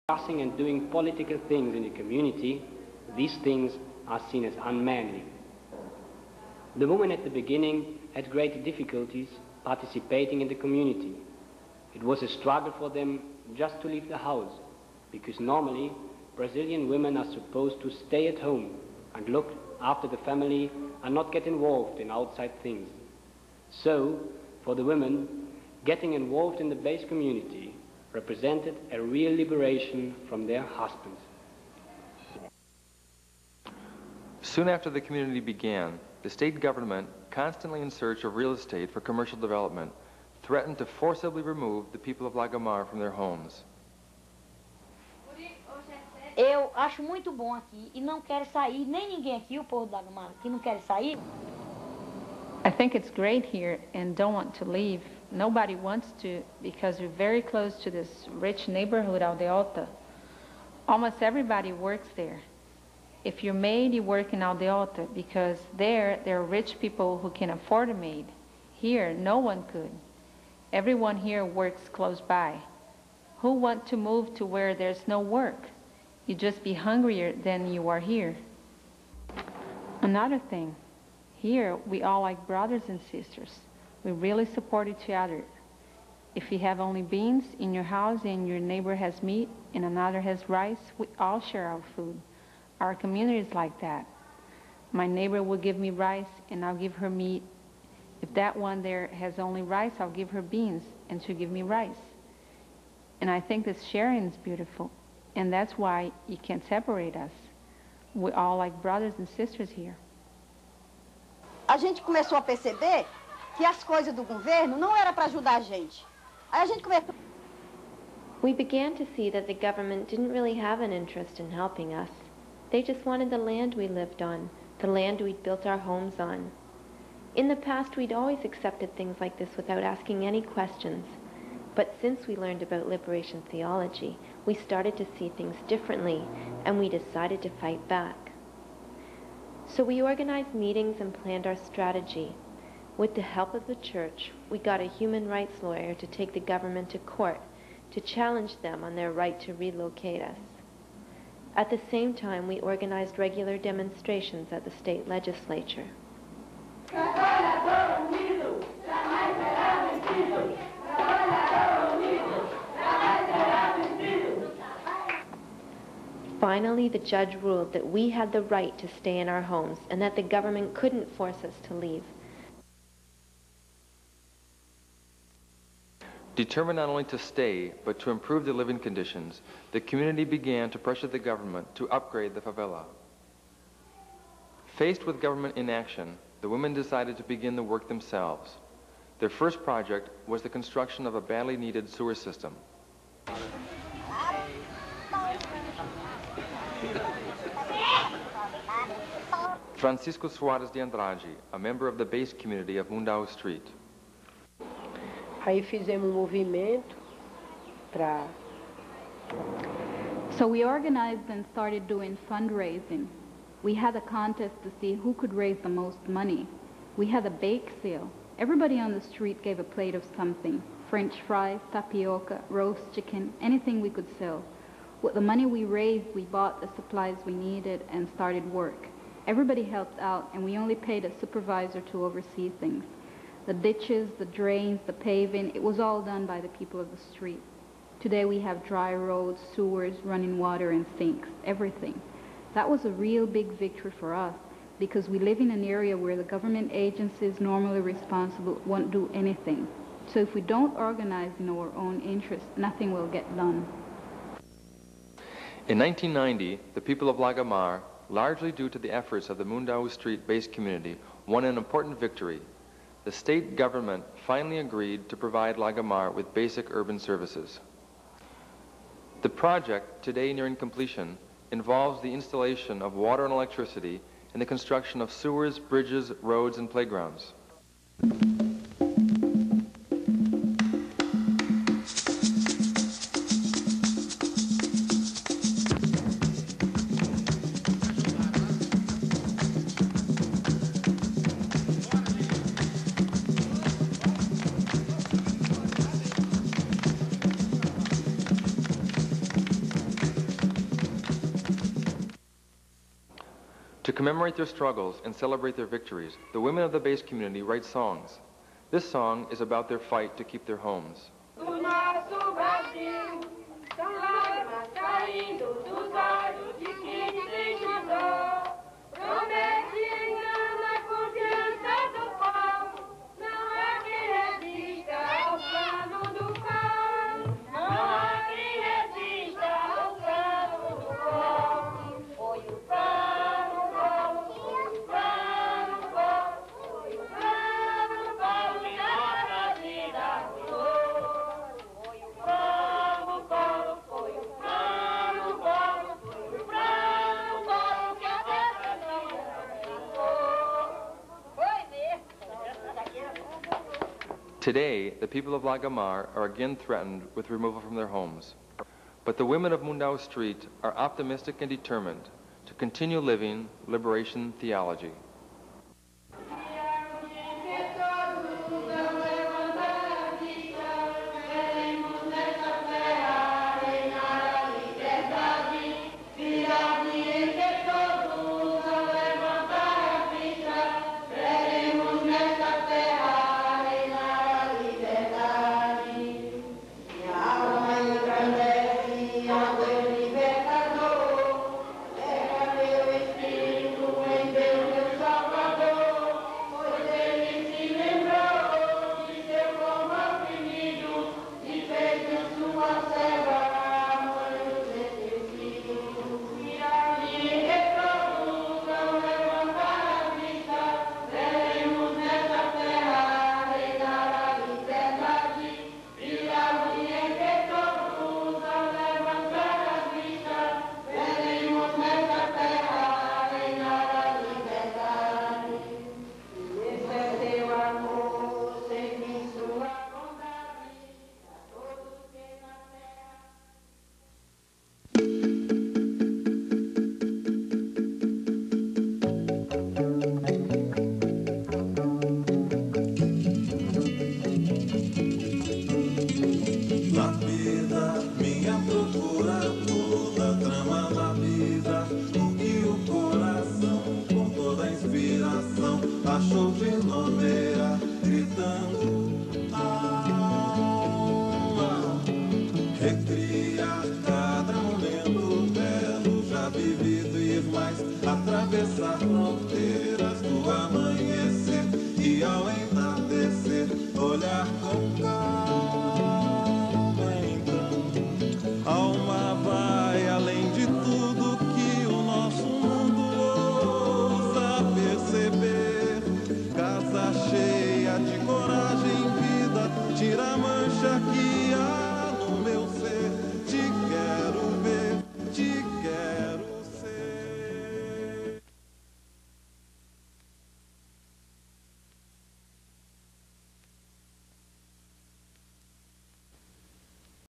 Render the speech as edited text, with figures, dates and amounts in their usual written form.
discussing and doing political things in the community, these things are seen as unmanly. The women at the beginning had great difficulties participating in the community. It was a struggle for them just to leave the house, because normally Brazilian women are supposed to stay at home and look after the family and not get involved in outside things. So, for the women, getting involved in the base community represented a real liberation from their husbands. Soon after the community began, the state government, constantly in search of real estate for commercial development, threatened to forcibly remove the people of Lagamar from their homes. Eu acho muito bom aqui e não quero sair, nem ninguém aqui, o povo de Lagamar, que não quer sair. I think it's great here and don't want to leave. Nobody wants to because we're very close to this rich neighborhood, Aldeota. Almost everybody works there. If you're maid, you work in Aldeota because there are rich people who can afford a maid. Here, no one could. Everyone here works close by. Who want to move to where there's no work? You just be hungrier than you are here. Another thing, here we all like brothers and sisters. We really support each other. If you have only beans in your house and your neighbor has meat and another has rice, we all share our food. Our community is like that. My neighbor will give me rice and I'll give her meat. If that one there has only rice, I'll give her beans and she'll give me rice. And I think this sharing is beautiful. And that's why you can't separate us. We're all like brothers and sisters here. A gente começou a perceber que as coisas do governo não era para ajudar a gente. Aí a gente começou. We began to see that the government didn't really have an interest in helping us. They just wanted the land we lived on, the land we'd built our homes on. In the past, we'd always accepted things like this without asking any questions. But since we learned about liberation theology, we started to see things differently, and we decided to fight back. So we organized meetings and planned our strategy. With the help of the church, we got a human rights lawyer to take the government to court to challenge them on their right to relocate us. At the same time, we organized regular demonstrations at the state legislature. Finally, the judge ruled that we had the right to stay in our homes and that the government couldn't force us to leave. Determined not only to stay, but to improve the living conditions, the community began to pressure the government to upgrade the favela. Faced with government inaction, the women decided to begin the work themselves. Their first project was the construction of a badly needed sewer system. Francisco Soares de Andrade, a member of the base community of Mundau Street. Aí fizemos movimento para... So we organized and started doing fundraising. We had a contest to see who could raise the most money. We had a bake sale. Everybody on the street gave a plate of something. French fries, tapioca, roast chicken, anything we could sell. With the money we raised, we bought the supplies we needed and started work. Everybody helped out, and we only paid a supervisor to oversee things. The ditches, the drains, the paving, it was all done by the people of the street. Today we have dry roads, sewers, running water, and sinks, everything. That was a real big victory for us because we live in an area where the government agencies normally responsible won't do anything. So if we don't organize in our own interest, nothing will get done. In 1990, the people of Lagamar, largely due to the efforts of the Mundau Street base community, won an important victory. The state government finally agreed to provide Lagamar with basic urban services. The project, today nearing completion, involves the installation of water and electricity and the construction of sewers, bridges, roads, and playgrounds. To commemorate their struggles and celebrate their victories, the women of the base community write songs. This song is about their fight to keep their homes. Today, the people of Lagamar are again threatened with removal from their homes. But the women of Mundau Street are optimistic and determined to continue living liberation theology. Achou fenomeia gritando recriar cada momento belo já vivido e mais atravessar fronteiras do amanhecer e ao entardecer olhar com calma